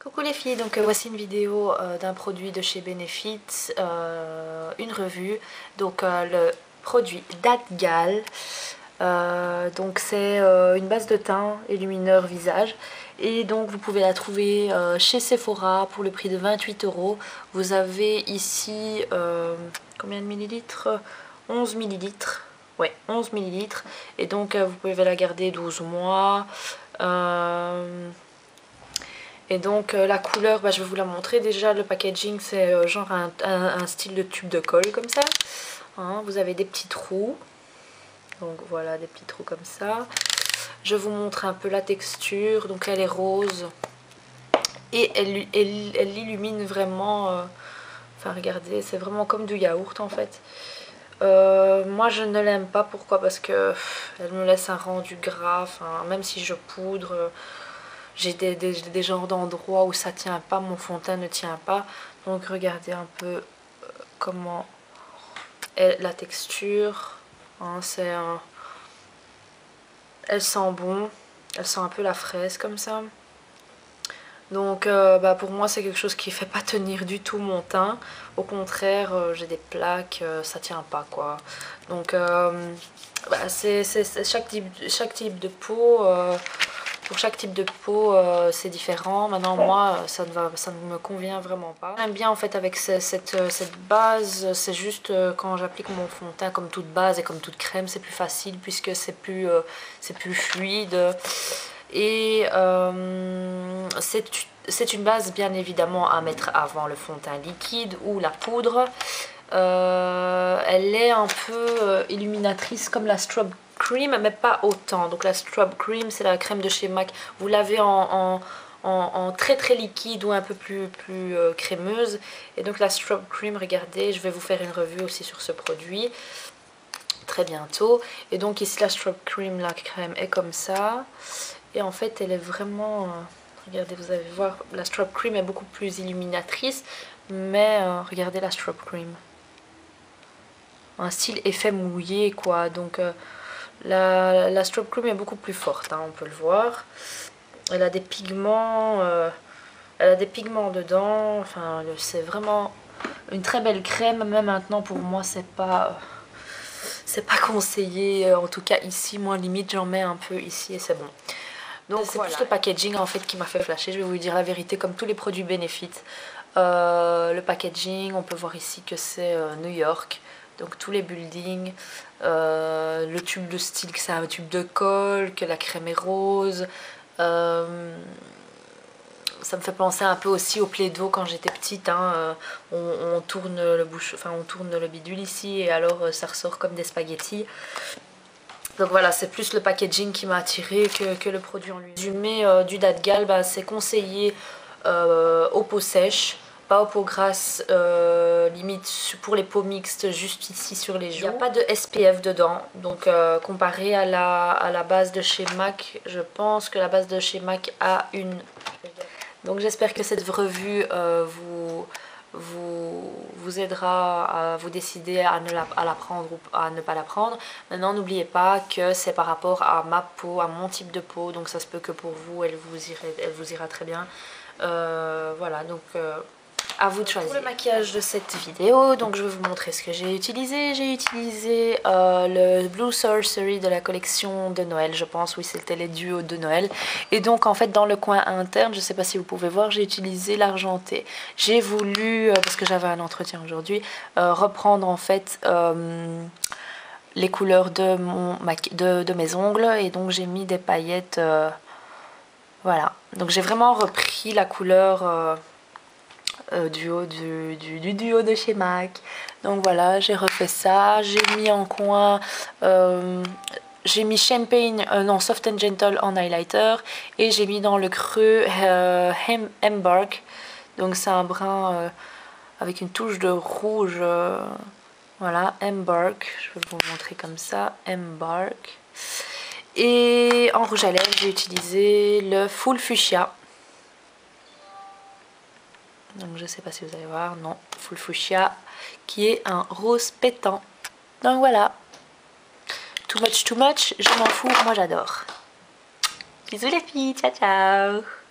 Coucou les filles, donc voici une vidéo d'un produit de chez Benefit, une revue, donc le produit Dadgal, donc c'est une base de teint illumineur visage et donc vous pouvez la trouver chez Sephora pour le prix de 28 €. Vous avez ici combien de millilitres? 11 millilitres, ouais 11 millilitres, et donc vous pouvez la garder 12 mois. Et donc la couleur, je vais vous la montrer. Déjà le packaging, c'est genre un style de tube de colle comme ça, hein. Vous avez des petits trous, donc voilà, des petits trous comme ça. Je vous montre un peu la texture. Donc elle est rose et elle illumine vraiment, enfin regardez, c'est vraiment comme du yaourt en fait. Moi je ne l'aime pas. Pourquoi? Parce que elle me laisse un rendu gras, enfin, même si je poudre. J'ai des genres d'endroits où ça tient pas, mon fond de teint ne tient pas. Donc regardez un peu comment est la texture, hein, elle sent bon, elle sent un peu la fraise comme ça. Donc pour moi c'est quelque chose qui fait pas tenir du tout mon teint. Au contraire, j'ai des plaques, ça tient pas quoi. Donc c'est chaque type de peau. Pour chaque type de peau, c'est différent. Maintenant, moi, ça ne me convient vraiment pas. J'aime bien en fait avec cette base, c'est juste quand j'applique mon fond de teint, comme toute base et comme toute crème, c'est plus facile puisque c'est plus fluide. Et c'est une base bien évidemment à mettre avant le fond de teint liquide ou la poudre. Elle est un peu illuminatrice comme la Strobe Cream, mais pas autant. Donc la Strobe Cream, c'est la crème de chez MAC. Vous l'avez en très très liquide ou un peu plus crémeuse. Et donc la Strobe Cream, regardez, je vais vous faire une revue aussi sur ce produit très bientôt. Et donc ici la Strobe Cream, la crème est comme ça. Et en fait elle est vraiment... regardez, vous allez voir, la Strobe Cream est beaucoup plus illuminatrice. Mais regardez la Strobe Cream. Un style effet mouillé quoi. Donc la Strobe Cream est beaucoup plus forte, hein, on peut le voir. Elle a des pigments, dedans. Enfin, c'est vraiment une très belle crème. Même maintenant pour moi c'est pas conseillé. En tout cas ici, moi limite j'en mets un peu ici et c'est bon. Donc c'est plus le packaging en fait qui m'a fait flasher. Je vais vous dire la vérité, comme tous les produits Benefit. Le packaging, on peut voir ici que c'est New York. Donc tous les buildings, le tube de style que c'est un tube de colle, que la crème est rose. Ça me fait penser un peu aussi au Play-Doh quand j'étais petite, hein. On tourne on tourne le bidule ici et alors ça ressort comme des spaghettis. Donc voilà, c'est plus le packaging qui m'a attiré que le produit en lui. Résumé du Dadgal, c'est conseillé aux peaux sèches, pas aux peaux grasses, limite pour les peaux mixtes, juste ici sur les joues. Il n'y a pas de SPF dedans, donc comparé à la base de chez MAC, je pense que la base de chez MAC a une... Donc j'espère que cette revue vous aidera à vous décider à la prendre ou à ne pas la prendre. Maintenant n'oubliez pas que c'est par rapport à ma peau, à mon type de peau, donc ça se peut que pour vous elle vous ira très bien. Voilà, donc à vous de choisir. Pour le maquillage de cette vidéo, donc je vais vous montrer ce que j'ai utilisé. J'ai utilisé le Blue Sorcery de la collection de Noël, je pense. Oui, c'était les duos de Noël. Et donc en fait dans le coin interne, je sais pas si vous pouvez voir, j'ai utilisé l'argenté. J'ai voulu, parce que j'avais un entretien aujourd'hui, reprendre en fait les couleurs de mes ongles, et donc j'ai mis des paillettes. Voilà, donc j'ai vraiment repris la couleur du duo de chez MAC. Donc voilà, j'ai refait ça. J'ai mis en coin, j'ai mis Champagne, non, Soft and Gentle en highlighter, et j'ai mis dans le creux Embark. Donc c'est un brun avec une touche de rouge. Voilà, Embark. Je vais vous montrer comme ça, Embark. Et en rouge à lèvres, j'ai utilisé le Full Fuchsia. Donc je sais pas si vous allez voir, non, Full Fuchsia, qui est un rose pétant. Donc voilà. Too much, je m'en fous, moi j'adore. Bisous les filles, ciao ciao.